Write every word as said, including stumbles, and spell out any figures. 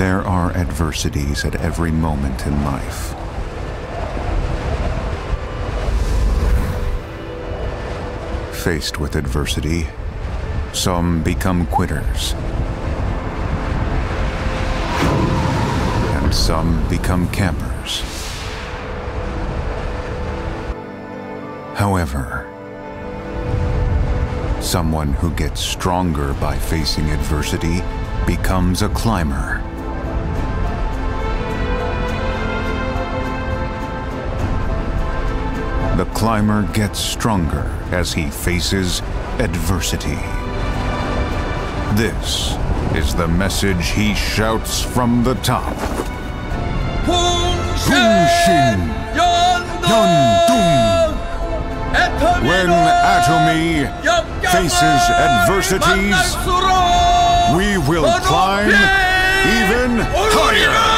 There are adversities at every moment in life. Faced with adversity, some become quitters, and some become campers. However, someone who gets stronger by facing adversity becomes a climber. The climber gets stronger as he faces adversity. This is the message he shouts from the top. Hung-Shin Yondong! When ATOMY faces adversities, we will climb even higher!